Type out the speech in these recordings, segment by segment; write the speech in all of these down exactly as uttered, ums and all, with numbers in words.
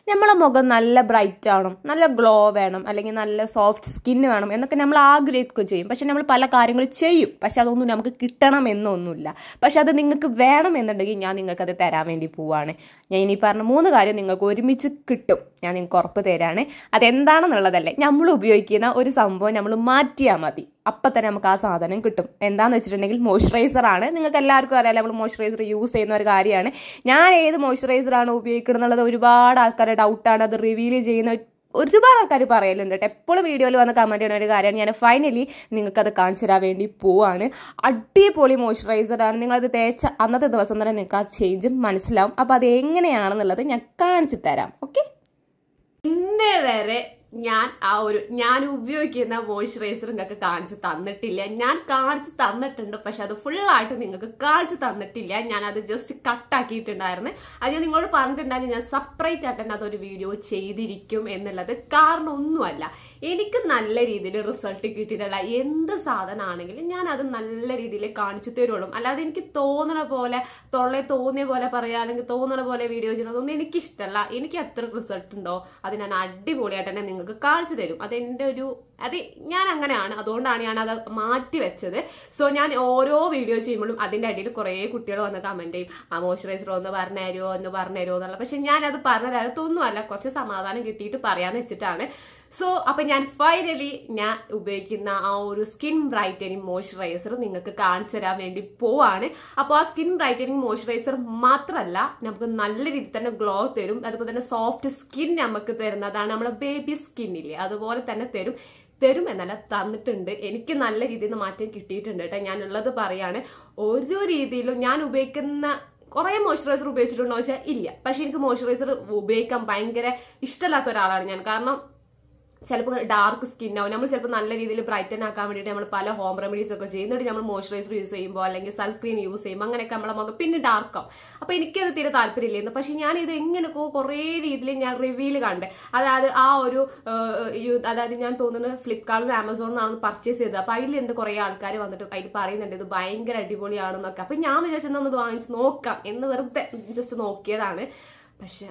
നമ്മളെ മുഖം നല്ല ബ്രൈറ്റ് ആവണം, നല്ല ഗ്ലോ വേണം, അല്ലെങ്കിൽ നല്ല സോഫ്റ്റ് സ്കിൻ വേണം എന്നൊക്കെ നമ്മൾ ആഗ്രഹിക്കുകയും ചെയ്യും. പക്ഷെ നമ്മൾ പല കാര്യങ്ങൾ ചെയ്യും, പക്ഷെ അതൊന്നും നമുക്ക് കിട്ടണം എന്നൊന്നുമില്ല. പക്ഷെ അത് നിങ്ങൾക്ക് വേണം എന്നുണ്ടെങ്കിൽ ഞാൻ നിങ്ങൾക്ക് അത് തരാൻ വേണ്ടി പോവാണ്. ഞാൻ ഇനി പറഞ്ഞ മൂന്ന് കാര്യം നിങ്ങൾക്ക് ഒരുമിച്ച് കിട്ടും, ഞാൻ നിങ്ങൾക്ക് ഉറപ്പ് തരാണ്. അതെന്താണെന്നുള്ളതല്ലേ, നമ്മൾ ഉപയോഗിക്കുന്ന ഒരു സംഭവം നമ്മൾ മാറ്റിയാൽ മതി, അപ്പം തന്നെ നമുക്ക് ആ സാധനം കിട്ടും. എന്താണെന്ന് വെച്ചിട്ടുണ്ടെങ്കിൽ മോയ്സ്ചറൈസറാണ്. നിങ്ങൾക്ക് എല്ലാവർക്കും അറിയാം, നമ്മൾ മോയ്സ്ചറൈസർ യൂസ് ചെയ്യുന്ന ഒരു കാര്യമാണ്. ഞാൻ ഏത് മോയ്സ്ചറൈസറാണ് ഉപയോഗിക്കുന്നത് എന്നുള്ളത് ഒരുപാട് ആൾക്കാരുടെ ഡൗട്ടാണ്. അത് റിവീൽ ചെയ്യുന്ന ഒരുപാട് ആൾക്കാർ പറയലുണ്ട് കേട്ടോ. എപ്പോഴും വീഡിയോയിൽ വന്ന് കമൻറ്റ് ചെയ്യുന്ന ഒരു കാര്യമാണ്. ഞാൻ ഫൈനലി നിങ്ങൾക്കത് കാണിച്ചു തരാൻ വേണ്ടി പോവാണ്. അടിപൊളി മോയ്സ്ചറൈസറാണ്. നിങ്ങളത് തേച്ച അന്നത്തെ ദിവസം തന്നെ നിങ്ങൾക്ക് ആ ചേഞ്ചും മനസ്സിലാവും. അപ്പോൾ അത് എങ്ങനെയാണെന്നുള്ളത് ഞാൻ കാണിച്ചു തരാം. ഓക്കെ, ഇന്നേ വരെ ഞാൻ ആ ഒരു ഞാൻ ഉപയോഗിക്കുന്ന മോയ്സ്ചറൈസർ നിങ്ങൾക്ക് കാണിച്ചു തന്നിട്ടില്ല. ഞാൻ കാണിച്ചു തന്നിട്ടുണ്ട്, പക്ഷെ അത് ഫുള്ളായിട്ട് നിങ്ങൾക്ക് കാണിച്ചു തന്നിട്ടില്ല. ഞാൻ അത് ജസ്റ്റ് കട്ടാക്കിയിട്ടുണ്ടായിരുന്നു. അത് ഞാൻ നിങ്ങളോട് പറഞ്ഞിട്ടുണ്ടായിരുന്നു ഞാൻ സെപ്പറേറ്റ് ആയിട്ട് തന്നെ അതൊരു വീഡിയോ ചെയ്തിരിക്കും എന്നുള്ളത്. കാരണം ഒന്നുമല്ല, എനിക്ക് നല്ല രീതിയിൽ റിസൾട്ട് കിട്ടിയിട്ടുള്ള എന്ത് സാധനമാണെങ്കിലും ഞാൻ അത് നല്ല രീതിയിൽ കാണിച്ചു തരുള്ളൂ. അല്ലാതെ എനിക്ക് തോന്നുന്ന പോലെ തൊള്ളെ തോന്നിയ പോലെ പറയാ, അല്ലെങ്കിൽ തോന്നുന്ന പോലെ വീഡിയോ ചെയ്യണതൊന്നും എനിക്കിഷ്ടമല്ല. എനിക്ക് എത്ര റിസൾട്ട് ഉണ്ടോ അത് ഞാൻ അടിപൊളിയായിട്ട് തന്നെ നിങ്ങൾക്ക് കാണിച്ചു തരും. അതെന്റെ ഒരു അത് ഞാൻ അങ്ങനെയാണ്, അതുകൊണ്ടാണ് ഞാൻ അത് മാറ്റി വെച്ചത്. സോ ഞാൻ ഓരോ വീഡിയോ ചെയ്യുമ്പോഴും അതിന്റെ അടിയിൽ കുറെ കുട്ടികൾ വന്ന് കമന്റ് ചെയ്യും, ആ മോയ്സ്ചറൈസർ ഒന്ന് പറഞ്ഞു തരുമോ ഒന്ന് പറഞ്ഞു തരുമോ എന്നുള്ള. പക്ഷെ ഞാൻ അത് പറഞ്ഞു തരത്തൊന്നുമല്ല, കുറച്ച് സമാധാനം കിട്ടിയിട്ട് പറയാന്ന് വെച്ചിട്ടാണ്. സോ അപ്പൊ ഞാൻ ഫൈനലി ഞാൻ ഉപയോഗിക്കുന്ന ആ ഒരു സ്കിൻ ബ്രൈറ്റനിങ് മോയ്സ്ചറൈസർ നിങ്ങൾക്ക് കാണിച്ചു തരാൻ വേണ്ടി പോവാണ്. അപ്പോൾ ആ സ്കിൻ ബ്രൈറ്റനിങ് മോയ്സ്ചറൈസർ മാത്രമല്ല, നമുക്ക് നല്ല രീതിയിൽ തന്നെ ഗ്ലോ തരും. അതുപോലെ തന്നെ സോഫ്റ്റ് സ്കിൻ നമുക്ക് തരുന്നതാണ്. നമ്മുടെ ബേബി സ്കിന്നില്ലേ അതുപോലെ തന്നെ തരും. തരും എന്നല്ല, തന്നിട്ടുണ്ട്. എനിക്ക് നല്ല രീതിയിൽ നിന്ന് മാറ്റം കിട്ടിയിട്ടുണ്ട് കേട്ടോ. ഞാനുള്ളത് പറയാണ്. ഓരോ രീതിയിലും ഞാൻ ഉപയോഗിക്കുന്ന കുറെ മോയ്സ്ചറൈസർ ഉപയോഗിച്ചിട്ടുണ്ടോ വെച്ചാൽ ഇല്ല. പക്ഷെ എനിക്ക് മോയ്സ്ചറൈസർ ഉപയോഗിക്കാൻ ഭയങ്കര ഇഷ്ടമില്ലാത്ത ഒരാളാണ് ഞാൻ. കാരണം ചിലപ്പോൾ ഡാർക്ക് സ്കിൻ ആവും. നമ്മൾ ചിലപ്പോൾ നല്ല രീതിയിൽ ബ്രൈറ്റൻ ആക്കാൻ വേണ്ടിയിട്ട് നമ്മൾ പല ഹോം റെമഡീസ് ഒക്കെ ചെയ്യുന്നുണ്ട്. നമ്മൾ മോയ്സ്ചറൈസർ യൂസ് ചെയ്യുമ്പോൾ അല്ലെങ്കിൽ സൺസ്ക്രീൻ യൂസ് ചെയ്യുമ്പോൾ അങ്ങനെയൊക്കെ നമ്മളെ മുഖം പിന്നെ ഡാർക്ക് ആവും. അപ്പൊ എനിക്കത് തീരെ താല്പര്യമില്ലായിരുന്നു. പക്ഷെ ഞാൻ ഇത് എങ്ങനെയൊക്കെ കുറേ രീതിയിൽ ഞാൻ റിവ്യൂൽ കണ്ട്, അതായത് ആ ഒരു അതായത് ഞാൻ തോന്നുന്നത് ഫ്ലിപ്കാർട്ടിൽ ആമസോണിനാണ് പർച്ചേസ് ചെയ്തത്. അപ്പൊ അതിലുണ്ട് കുറെ ആൾക്കാർ വന്നിട്ട് അതിൽ പറയുന്നുണ്ട് ഇത് ഭയങ്കര അടിപൊളിയാണെന്നൊക്കെ. അപ്പൊ ഞാൻ വിചാരിച്ചൊന്നത് വാങ്ങിച്ച് നോക്കാം എന്ന് വെറുതെ ജസ്റ്റ് നോക്കിയതാണ്. പക്ഷെ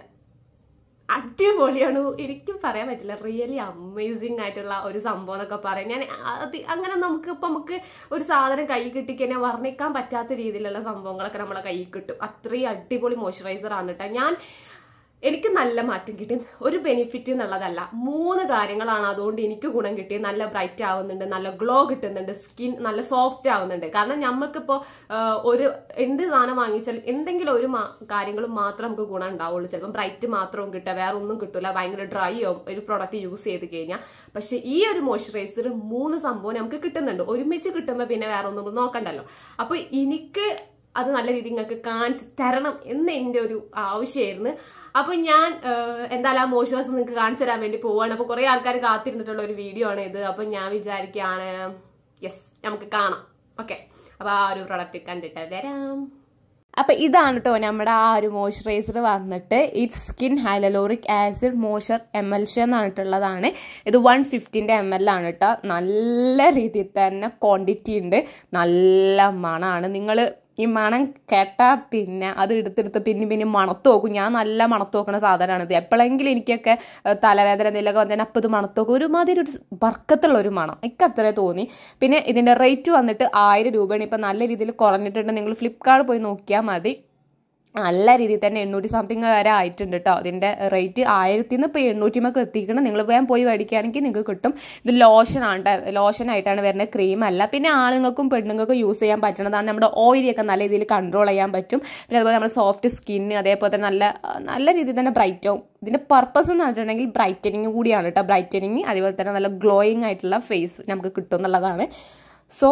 അടിപൊളിയാണ്, എനിക്കും പറയാൻ പറ്റില്ല. റിയലി അമേസിംഗ് ആയിട്ടുള്ള ഒരു സംഭവം എന്നൊക്കെ പറയാം. ഞാൻ അത് അങ്ങനെ നമുക്ക് ഇപ്പൊ നമുക്ക് ഒരു സാധനം കൈ കിട്ടിക്കഴിഞ്ഞാൽ വർണ്ണിക്കാൻ പറ്റാത്ത രീതിയിലുള്ള സംഭവങ്ങളൊക്കെ നമ്മളെ കൈ കിട്ടും. അത്രയും അടിപൊളി മോയ്സ്ചറൈസർ ആണ് കേട്ടോ. ഞാൻ എനിക്ക് നല്ല മാറ്റം കിട്ടി. ഒരു ബെനിഫിറ്റ് എന്നുള്ളതല്ല, മൂന്ന് കാര്യങ്ങളാണ് അതുകൊണ്ട് എനിക്ക് ഗുണം കിട്ടിയത്. നല്ല ബ്രൈറ്റ് ആവുന്നുണ്ട്, നല്ല ഗ്ലോ കിട്ടുന്നുണ്ട്, സ്കിൻ നല്ല സോഫ്റ്റ് ആവുന്നുണ്ട്. കാരണം നമ്മൾക്കിപ്പോ ഒരു എന്ത് സാധനം വാങ്ങിച്ചാൽ എന്തെങ്കിലും ഒരു കാര്യങ്ങളും മാത്രം നമുക്ക് ഗുണം ഉണ്ടാവുള്ളൂ. ചിലപ്പോൾ ബ്രൈറ്റ് മാത്രവും കിട്ടുക, വേറെ ഒന്നും കിട്ടില്ല, ഭയങ്കര ഡ്രൈ ആവും ഒരു പ്രൊഡക്റ്റ് യൂസ് ചെയ്ത് കഴിഞ്ഞാൽ. പക്ഷെ ഈ ഒരു മോയ്സ്ചറൈസർ മൂന്ന് സംഭവം നമുക്ക് കിട്ടുന്നുണ്ട്. ഒരുമിച്ച് കിട്ടുമ്പോൾ പിന്നെ വേറെ ഒന്നും നോക്കണ്ടല്ലോ. അപ്പൊ എനിക്ക് അത് നല്ല രീതിയിൽ നിങ്ങൾക്ക് കാണിച്ച് തരണം എന്ന് എൻ്റെ ഒരു ആവശ്യമായിരുന്നു. അപ്പൊ ഞാൻ എന്തായാലും ആ മോയ്സ്ചറൈസർ നിങ്ങൾക്ക് കാണിച്ചു തരാൻ വേണ്ടി പോവാണ്. അപ്പൊ കുറെ ആൾക്കാർ കാത്തിരുന്നിട്ടുള്ള ഒരു വീഡിയോ ആണ് ഇത്. അപ്പൊ ഞാൻ വിചാരിക്കുകയാണ് യെസ് നമുക്ക് കാണാം. ഓക്കെ, അപ്പൊ ആ ഒരു പ്രൊഡക്റ്റ് കണ്ടിട്ട് വരാം. അപ്പം ഇതാണ് കേട്ടോ നമ്മുടെ ആ ഒരു മോയ്സ്ചറൈസർ വന്നിട്ട് it's skin hyaluronic acid moisture emulsion എന്നിട്ടുള്ളതാണ്. ഇത് വൺ ഫിഫ്റ്റിൻ്റെ എം എൽ ആണ് കേട്ടോ. നല്ല രീതിയിൽ തന്നെ ക്വാണ്ടിറ്റി ഉണ്ട്, നല്ല മണമാണ്. നിങ്ങൾ ഈ മണം കേട്ടാൽ പിന്നെ അത് എടുത്തെടുത്ത് പിന്നെ പിന്നെ മണത്ത് നോക്കും. ഞാൻ നല്ല മണത്ത് നോക്കുന്ന സാധനമാണിത്. എപ്പോഴെങ്കിലും എനിക്കൊക്കെ തലവേദന എന്തെങ്കിലുമൊക്കെ വന്നതിന് അപ്പം ഇത് മണത്ത് നോക്കും. ഒരുമാതിരി ഒരു ബർക്കത്തുള്ള ഒരു മണം എനിക്ക് അത്രേ തോന്നി. പിന്നെ ഇതിൻ്റെ റേറ്റ് വന്നിട്ട് ആയിരം രൂപയാണ്. ഇപ്പം നല്ല രീതിയിൽ കുറഞ്ഞിട്ടുണ്ട്. നിങ്ങൾ ഫ്ലിപ്കാർട്ട് പോയി നോക്കിയാൽ മതി. നല്ല രീതിയിൽ തന്നെ എണ്ണൂറ്റി സംതിങ് വരെ ആയിട്ടുണ്ട് കേട്ടോ. അതിൻ്റെ റേറ്റ് ആയിരത്തിൽ നിന്ന് ഇപ്പോൾ എണ്ണൂറ്റിമൊക്കെ എത്തിക്കണം. നിങ്ങൾ വേഗം പോയി മേടിക്കുകയാണെങ്കിൽ നിങ്ങൾക്ക് കിട്ടും. ഇത് ലോഷനാണ്, ലോഷനായിട്ടാണ് വരുന്നത്, ക്രീം അല്ല. പിന്നെ ആണുങ്ങൾക്കും പെണ്ണുങ്ങൾക്കും യൂസ് ചെയ്യാൻ പറ്റുന്നതാണ്. നമ്മുടെ ഓയിലൊക്കെ നല്ല രീതിയിൽ കൺട്രോൾ ചെയ്യാൻ പറ്റും. പിന്നെ അതുപോലെ നമ്മുടെ സോഫ്റ്റ് സ്കിന്ന് അതേപോലെ തന്നെ നല്ല നല്ല രീതിയിൽ തന്നെ ബ്രൈറ്റ് ആവും. ഇതിൻ്റെ പർപ്പസ് എന്ന് വെച്ചിട്ടുണ്ടെങ്കിൽ ബ്രൈറ്റനിങ് കൂടിയാണ് കേട്ടോ. ബ്രൈറ്റനിങ് അതേപോലെ തന്നെ നല്ല ഗ്ലോയിങ് ആയിട്ടുള്ള ഫേസ് നമുക്ക് കിട്ടും എന്നുള്ളതാണ്. സോ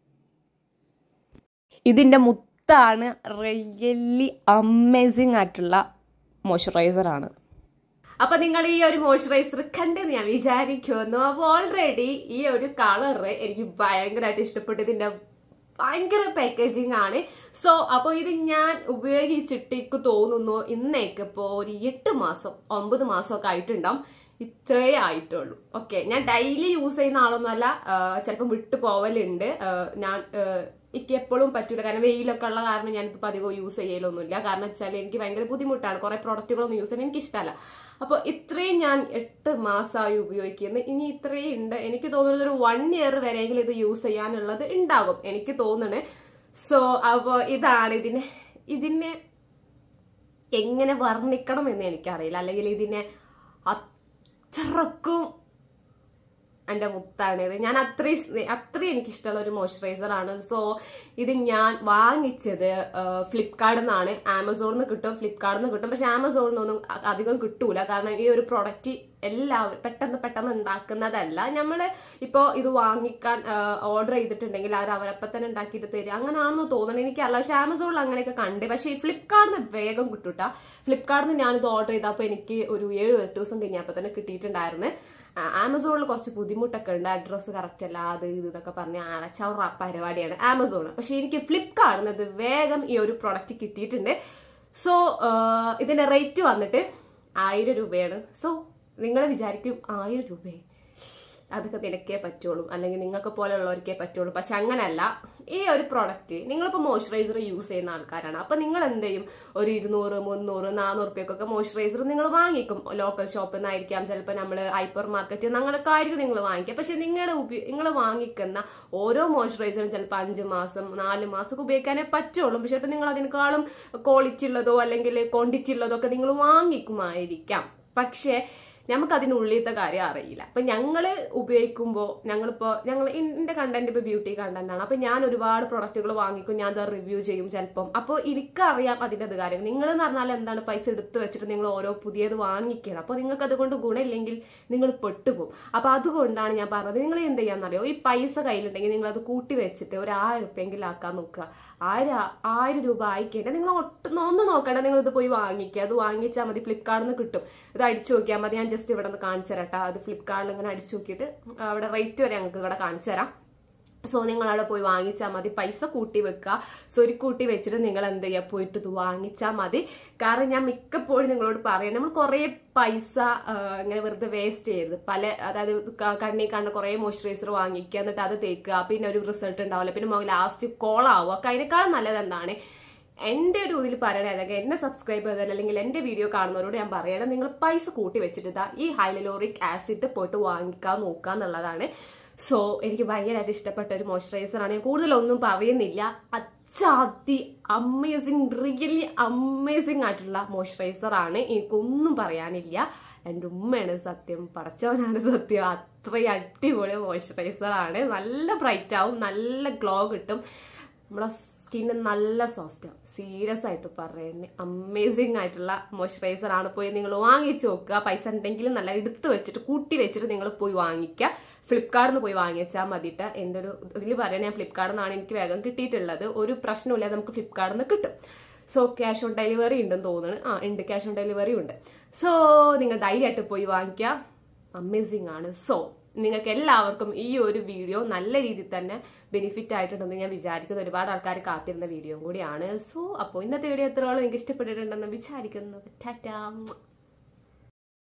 ഇതിൻ്റെ മുത്ത് ാണ് റിയലി അമേസിംഗ് ആയിട്ടുള്ള മോയ്സ്ചറൈസർ ആണ്. അപ്പൊ നിങ്ങൾ ഈ ഒരു മോയ്സ്ചറൈസർ കണ്ടെന്ന് ഞാൻ വിചാരിക്കുന്നു. അപ്പൊ ഓൾറെഡി ഈ ഒരു കളറ് എനിക്ക് ഭയങ്കരമായിട്ട് ഇഷ്ടപ്പെട്ടു. ഇതിന്റെ ഭയങ്കര പാക്കേജിങ് ആണ്. സോ അപ്പൊ ഇത് ഞാൻ ഉപയോഗിച്ചിട്ട് എനിക്ക് തോന്നുന്നു ഇന്നേക്ക് ഇപ്പോ ഒരു എട്ട് മാസം ഒമ്പത് മാസം ഒക്കെ ആയിട്ടുണ്ടാവും. ഇത്രേ ആയിട്ടുള്ളൂ. ഓക്കെ, ഞാൻ ഡെയിലി യൂസ് ചെയ്യുന്ന ആളൊന്നുമല്ല, ചിലപ്പോൾ വിട്ടു പോവലുണ്ട്. ഞാൻ എനിക്ക് എപ്പോഴും പറ്റൂല, കാരണം വെയിലൊക്കെ ഉള്ള കാരണം ഞാനിപ്പോൾ അധികം യൂസ് ചെയ്യലൊന്നുമില്ല. കാരണം വെച്ചാൽ എനിക്ക് ഭയങ്കര ബുദ്ധിമുട്ടാണ്, കുറെ പ്രൊഡക്റ്റുകളൊന്നും യൂസ് ചെയ്യാൻ എനിക്ക് ഇഷ്ടമല്ല. അപ്പോൾ ഇത്രയും ഞാൻ എട്ട് മാസമായി ഉപയോഗിക്കുന്നത്. ഇനി ഇത്രയും ഉണ്ട്. എനിക്ക് തോന്നുന്നത് ഒരു വൺ ഇയർ വരെയെങ്കിലും ഇത് യൂസ് ചെയ്യാനുള്ളത് ഉണ്ടാകും എനിക്ക് തോന്നുന്നത്. സോ അപ്പോൾ ഇതാണ് ഇതിനെ ഇതിനെ എങ്ങനെ വർണ്ണിക്കണം എന്ന് എനിക്കറിയില്ല. അല്ലെങ്കിൽ ഇതിനെ അത്രക്കും എൻ്റെ മുത്താണ് ഇത്. ഞാൻ അത്രയും അത്രയും എനിക്കിഷ്ടമുള്ള ഒരു മോയ്സ്ചറൈസർ ആണ്. സോ ഇത് ഞാൻ വാങ്ങിച്ചത് ഫ്ലിപ്കാർട്ടിൽ നിന്നാണ്. ആമസോണിൽ നിന്ന് കിട്ടും, ഫ്ലിപ്കാർട്ടിൽ നിന്ന് കിട്ടും. പക്ഷെ ആമസോണിൽ നിന്നൊന്നും അധികം കിട്ടൂല. കാരണം ഈ ഒരു പ്രൊഡക്റ്റ് എല്ലാവരും പെട്ടെന്ന് പെട്ടെന്ന് ഉണ്ടാക്കുന്നതല്ല. നമ്മൾ ഇപ്പോൾ ഇത് വാങ്ങിക്കാൻ ഓർഡർ ചെയ്തിട്ടുണ്ടെങ്കിൽ അവർ അവരപ്പം തന്നെ ഉണ്ടാക്കിയിട്ട് തരിക, അങ്ങനെയാണെന്ന് തോന്നുന്നത് എനിക്കറിയില്ല. പക്ഷെ ആമസോണിൽ അങ്ങനെയൊക്കെ കണ്ട്. പക്ഷേ ഈ ഫ്ലിപ്കാർട്ടിൽ നിന്ന് വേഗം കിട്ടൂട്ടാ. ഫ്ലിപ്കാർട്ടിൽ നിന്ന് ഞാനിത് ഓർഡർ ചെയ്തപ്പോൾ എനിക്ക് ഒരു ഏഴ് എട്ട് ദിവസം കഴിഞ്ഞപ്പോൾ തന്നെ കിട്ടിയിട്ടുണ്ടായിരുന്നു. ആമസോണിൽ കുറച്ച് ബുദ്ധിമുട്ടൊക്കെ ഉണ്ട്, അഡ്രസ്സ് കറക്റ്റ് അല്ല, അത് ഇത് ഇതൊക്കെ പറഞ്ഞ് അടച്ചവറ പരിപാടിയാണ് ആമസോൺ. പക്ഷെ എനിക്ക് ഫ്ലിപ്കാർട്ടിൽ നിന്ന് വേഗം ഈ ഒരു പ്രൊഡക്റ്റ് കിട്ടിയിട്ടുണ്ട്. സോ ഇതിന്റെ റേറ്റ് വന്നിട്ട് ആയിരം രൂപയാണ്. സോ നിങ്ങൾ വിചാരിക്കും ആയിരം രൂപയെ അതൊക്കെ നിനക്കേ പറ്റുള്ളൂ, അല്ലെങ്കിൽ നിങ്ങൾക്ക് പോലെയുള്ളവർക്കേ പറ്റുള്ളൂ. പക്ഷെ അങ്ങനെയല്ല. ഈ ഒരു പ്രൊഡക്റ്റ് നിങ്ങളിപ്പോൾ മോയ്സ്ചറൈസർ യൂസ് ചെയ്യുന്ന ആൾക്കാരാണ്. അപ്പൊ നിങ്ങൾ എന്ത് ചെയ്യും, ഒരു ഇരുന്നൂറ് മുന്നൂറ് നാനൂറ് റുപ്യക്കൊക്കെ മോയ്സ്ചറൈസർ നിങ്ങൾ വാങ്ങിക്കും. ലോക്കൽ ഷോപ്പിൽ നിന്നായിരിക്കാം, ചിലപ്പോൾ നമ്മൾ ഹൈപ്പർ മാർക്കറ്റ് അങ്ങനെയൊക്കെ ആയിരിക്കും നിങ്ങൾ വാങ്ങിക്കുക. പക്ഷെ നിങ്ങളുടെ ഉപയോ നിങ്ങൾ വാങ്ങിക്കുന്ന ഓരോ മോയ്സ്ചറൈസറും ചിലപ്പോൾ അഞ്ച് മാസം നാല് മാസം ഉപയോഗിക്കാനേ പറ്റുള്ളൂ. പക്ഷെ ചിലപ്പോൾ നിങ്ങൾ അതിനേക്കാളും ക്വാളിറ്റി ഉള്ളതോ അല്ലെങ്കിൽ ക്വാണ്ടിറ്റി ഉള്ളതോ ഒക്കെ നിങ്ങൾ വാങ്ങിക്കുമായിരിക്കാം. പക്ഷേ നമുക്ക് അതിനുള്ളിലത്തെ കാര്യം അറിയില്ല. അപ്പൊ ഞങ്ങള് ഉപയോഗിക്കുമ്പോൾ ഞങ്ങളിപ്പോ ഞങ്ങൾ എന്റെ കണ്ടന്റ് ഇപ്പൊ ബ്യൂട്ടി കണ്ടന്റ് ആണ്. അപ്പൊ ഞാൻ ഒരുപാട് പ്രൊഡക്റ്റുകൾ വാങ്ങിക്കും, ഞാൻ അത് റിവ്യൂ ചെയ്യും ചിലപ്പം. അപ്പോൾ എനിക്കറിയാം അതിന്റെ അത് കാര്യം. നിങ്ങൾ എന്ന് പറഞ്ഞാൽ എന്താണ്, പൈസ എടുത്ത് വെച്ചിട്ട് നിങ്ങൾ ഓരോ പുതിയത് വാങ്ങിക്കണം. അപ്പൊ നിങ്ങൾക്ക് അതുകൊണ്ട് ഗുണമില്ലെങ്കിൽ നിങ്ങൾ പെട്ടുപോകും. അപ്പൊ അതുകൊണ്ടാണ് ഞാൻ പറഞ്ഞത്, നിങ്ങൾ എന്ത് ചെയ്യാന്നറിയോ, ഈ പൈസ കയ്യിലുണ്ടെങ്കിൽ നിങ്ങൾ അത് കൂട്ടി വെച്ചിട്ട് ഒരു ആയിരം റുപ്യെങ്കിലും ആക്കാൻ നോക്കുക. ആയിരം ആയിരം രൂപ ആയിക്കഴിഞ്ഞാൽ നിങ്ങൾ ഒട്ടും ഒന്നും നോക്കണ്ട, നിങ്ങൾ ഇത് പോയി വാങ്ങിക്കുക. അത് വാങ്ങിച്ചാൽ മതി, ഫ്ലിപ്കാർട്ടിൽ നിന്ന് കിട്ടും. ഇത് അടിച്ചു നോക്കിയാൽ മതി. ഞാൻ ജസ്റ്റ് ഇവിടെ നിന്ന് കാണിച്ചു തരാം. അത് ഫ്ലിപ്കാർട്ടിൽ ഇങ്ങനെ അടിച്ചു നോക്കിയിട്ട് അവിടെ റേറ്റ് വരെ ഞങ്ങൾക്ക് ഇവിടെ കാണിച്ചു തരാം. സോ നിങ്ങൾ അവിടെ പോയി വാങ്ങിച്ചാൽ മതി, പൈസ കൂട്ടി വെക്കുക. സോ ഒരു കൂട്ടി വെച്ചിട്ട് നിങ്ങൾ എന്ത് ചെയ്യുക, പോയിട്ട് ഇത് വാങ്ങിച്ചാൽ മതി. കാരണം ഞാൻ മിക്കപ്പോഴും നിങ്ങളോട് പറയാം, നമ്മൾ കുറേ പൈസ ഇങ്ങനെ വെറുതെ വേസ്റ്റ് ചെയ്യരുത്. പല അതായത് കണ്ണി കണ്ട കുറേ മോയ്സ്ചറൈസർ വാങ്ങിക്കുക, എന്നിട്ട് അത് തേക്കുക, പിന്നെ ഒരു റിസൾട്ട് ഉണ്ടാവില്ല, പിന്നെ ലാസ്റ്റ് കോളാവുക. ഒക്കെ അതിനേക്കാളും നല്ലത് എന്താണ്, എന്റെ ഒരു ഇതിൽ പറയണേ, അല്ലെങ്കിൽ എന്നെ സബ്സ്ക്രൈബ് ചെയ്താൽ അല്ലെങ്കിൽ എന്റെ വീഡിയോ കാണുന്നവരോട് ഞാൻ പറയണം, നിങ്ങൾ പൈസ കൂട്ടി വെച്ചിട്ട് ഇതാ ഈ ഹൈലലോറിക് ആസിഡ് പോയിട്ട് വാങ്ങിക്കാൻ നോക്കുക എന്നുള്ളതാണ്. സോ എനിക്ക് ഭയങ്കരമായിട്ട് ഇഷ്ടപ്പെട്ട ഒരു മോയ്സ്ചറൈസർ ആണ്. ഞാൻ കൂടുതലൊന്നും പറയുന്നില്ല. അച്ചാതി അമേസിങ്, റിയലി അമേസിങ് ആയിട്ടുള്ള മോയ്സ്ചറൈസർ ആണ്. എനിക്കൊന്നും പറയാനില്ല. എൻ്റെ ഉമ്മയാണ് സത്യം, പടച്ചവനാണ് സത്യം. അത്രയും അടിപൊളി മോയ്സ്ചറൈസർ ആണ്. നല്ല ബ്രൈറ്റ് ആവും, നല്ല ഗ്ലോ കിട്ടും, നമ്മളെ സ്കിന്ന് നല്ല സോഫ്റ്റ് ആവും. സീരിയസ് ആയിട്ട് പറയുന്നത് അമേസിങ് ആയിട്ടുള്ള മോയ്സ്ചറൈസർ ആണ്. പോയി നിങ്ങൾ വാങ്ങിച്ചു നോക്കുക. പൈസ ഉണ്ടെങ്കിലും നല്ല എടുത്ത് വെച്ചിട്ട് കൂട്ടി വെച്ചിട്ട് നിങ്ങൾ പോയി വാങ്ങിക്കുക. ഫ്ലിപ്കാർട്ടിൽ നിന്ന് പോയി വാങ്ങിച്ചാൽ മതിയിട്ട്. എൻ്റെ ഒരു ഇതിൽ പറയാൻ, ഞാൻ ഫ്ലിപ്കാർട്ടിൽ നിന്നാണ് എനിക്ക് വേഗം കിട്ടിയിട്ടുള്ളത്. ഒരു പ്രശ്നമില്ലാതെ നമുക്ക് ഫ്ലിപ്കാർട്ടിൽ നിന്ന് കിട്ടും. സോ ക്യാഷ് ഓൺ ഡെലിവറി ഉണ്ടെന്ന് തോന്നുന്നു. ആ ഉണ്ട്, ക്യാഷ് ഓൺ ഡെലിവറി ഉണ്ട്. സോ നിങ്ങൾ ധൈര്യമായിട്ട് പോയി വാങ്ങിക്കുക. അമേസിങ് ആണ്. സോ നിങ്ങൾക്ക് എല്ലാവർക്കും ഈ ഒരു വീഡിയോ നല്ല രീതിയിൽ തന്നെ ബെനിഫിറ്റ് ആയിട്ടുണ്ടെന്ന് ഞാൻ വിചാരിക്കുന്നു. ഒരുപാട് ആൾക്കാർ കാത്തിരുന്ന വീഡിയോ കൂടിയാണ്. സോ അപ്പോൾ ഇന്നത്തെ വീഡിയോ എത്രയോളം നിങ്ങൾക്ക് ഇഷ്ടപ്പെട്ടിട്ടുണ്ടെന്ന് വിചാരിക്കുന്നു. ടാറ്റാ.